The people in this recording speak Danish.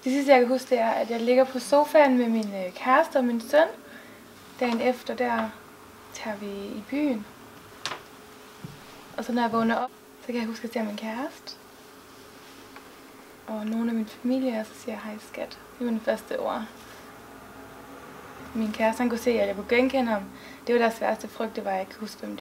Det sidste, jeg kan huske, det er, at jeg ligger på sofaen med min kæreste og min søn. Dagen efter, der tager vi i byen. Og så når jeg vågner op, så kan jeg huske, at jeg ser min kæreste. Og nogle af min familie, og så siger jeg, hej skat. Det er mine første ord. Min kæreste, han kunne se, at jeg kunne genkende ham. Det var deres værste frygt, det var, at jeg ikke kunne huske, hvem det var.